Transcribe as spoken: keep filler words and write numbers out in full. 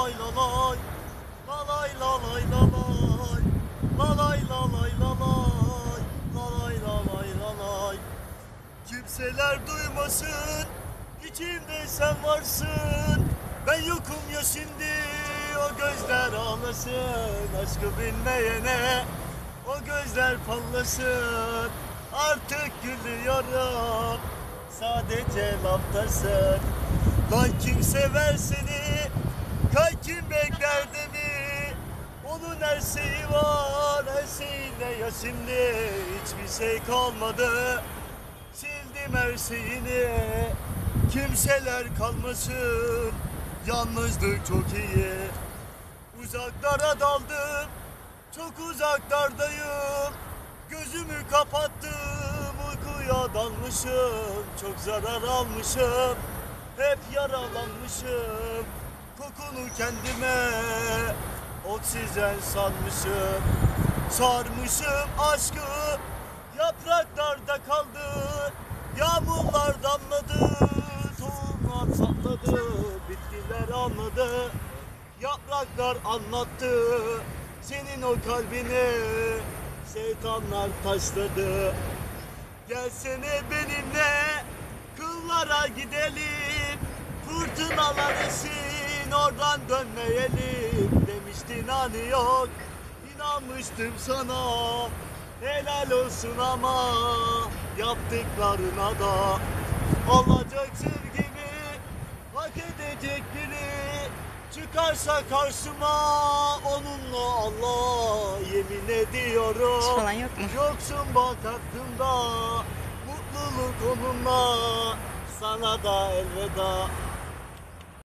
lalay lalay. Lalay lalay lalay. Lalay lalay lalay. Lalay lalay lalay. Kimseler duymasın, içimde sen varsın. Ben yokum ya şimdi, o gözler ağlasın. Aşkı bilmeyene o gözler pallasın. Artık gülüyorum, sadece laftasın. Lan kim sever seni, kay kim bekler de mi? Onun her şeyi var, her şeyinde ya şimdi. Hiçbir şey kalmadı, sildim her şeyini. Kimseler kalmasın, yalnızlık çok iyi. Uzaklara daldım, çok uzaklardayım. Gözümü kapattım, uykuya dalmışım. Çok zarar almışım, hep yaralanmışım. Kokunu kendime oksijen sanmışım. Sarmışım aşkı, yapraklarda kaldı. Yağmurlar damladı, tohumlar salladı. Bitkiler anladı, yapraklar anlattı. Senin o kalbini şeytanlar taşladı. Gelsene benimle kıllara gidelim. Fırtınalar esin, oradan dönmeyelim. Demiştin hani yok, inanmıştım sana. Helal olsun ama yaptıklarına da. Olacak sevgimi hak edecek biri çıkarsa karşıma, onunla Allah yemin ediyorum. Hiç falan yok mu? Yoksun bak aklımda, mutluluk onunla. Sana da elveda.